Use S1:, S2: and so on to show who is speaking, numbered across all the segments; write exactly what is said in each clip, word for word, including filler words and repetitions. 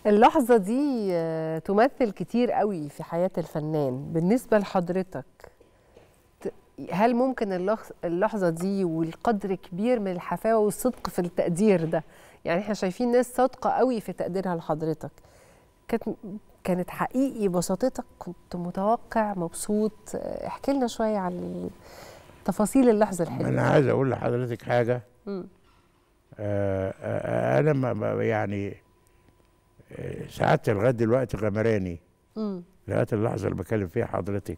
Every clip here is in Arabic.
S1: اللحظة دي آه، تمثل كتير قوي في حياة الفنان. بالنسبة لحضرتك، ت- هل ممكن اللحظ- اللحظة دي والقدر كبير من الحفاوة والصدق في التقدير ده؟ يعني احنا شايفين ناس صادقة قوي في تقديرها لحضرتك. كانت كانت حقيقي بساطتك؟ كنت متوقع؟ مبسوط؟ آه، احكي لنا شوية عن تفاصيل اللحظة
S2: ما
S1: الحلوة
S2: انا
S1: دي.
S2: عايز اقول لحضرتك حاجه.
S1: مم.
S2: آه آه انا ما ما- يعني آه، ساعات لغايه دلوقتي غمراني
S1: مم.
S2: لغايه اللحظه اللي بكلم فيها حضرتك،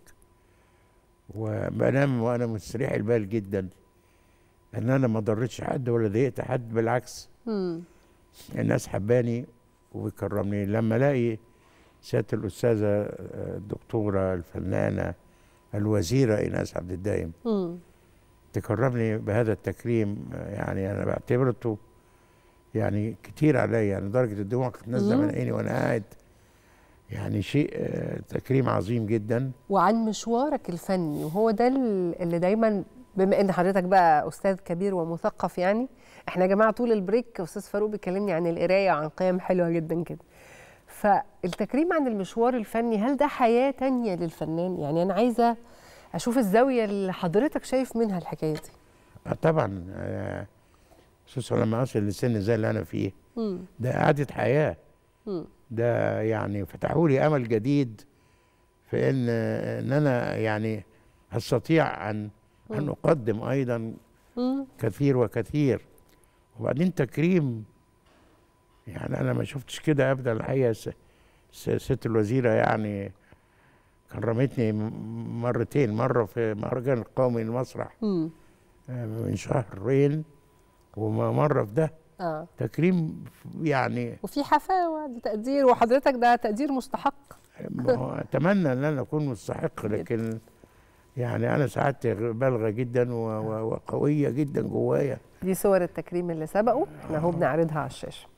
S2: وبنام وانا مستريح البال جدا، ان انا ما ضرتش حد ولا ضايقت حد، بالعكس.
S1: مم.
S2: الناس حباني وبيكرمني. لما الاقي سياده الاستاذه آه، الدكتوره الفنانه الوزيره ايناس عبد الدايم
S1: مم.
S2: تكرمني بهذا التكريم، آه، يعني انا بعتبرته يعني كتير عليا، يعني لدرجه الدموع كانت نازله من
S1: مم.
S2: عيني وانا قاعد. يعني شيء آه، تكريم عظيم جدا.
S1: وعن مشوارك الفني، وهو ده ال- اللي دايما، بما ان حضرتك بقى استاذ كبير ومثقف، يعني احنا يا جماعه طول البريك استاذ فاروق بيكلمني عن القرايه وعن قيم حلوه جدا كده. فالتكريم عن المشوار الفني، هل ده حياه تانية للفنان؟ يعني انا عايزه اشوف الزاويه اللي حضرتك شايف منها الحكايه دي.
S2: آه، طبعا، آه، خصوصا لما اصل لسن زي اللي انا فيه،
S1: مم.
S2: ده اعاده حياه.
S1: مم.
S2: ده يعني فتحوا لي امل جديد في ان ان انا يعني استطيع ان ان
S1: مم.
S2: اقدم ايضا
S1: مم.
S2: كثير وكثير. وبعدين تكريم، يعني انا ما شفتش كده ابدا الحقيقه. س- س- ست الوزيره يعني كرمتني م- مرتين، مره في مهرجان القومي للمسرح
S1: مم.
S2: آه، من شهرين، ومره في ده
S1: اه،
S2: تكريم يعني.
S1: وفي حفاوه، ده تقدير، وحضرتك ده تقدير مستحق
S2: ما هو اتمنى ان انا اكون مستحق،
S1: جدا.
S2: لكن يعني انا سعادتي بالغه جدا و- و- وقويه جدا جوايا.
S1: دي صور التكريم اللي سبقوا، احنا اهو بنعرضها على الشاشه.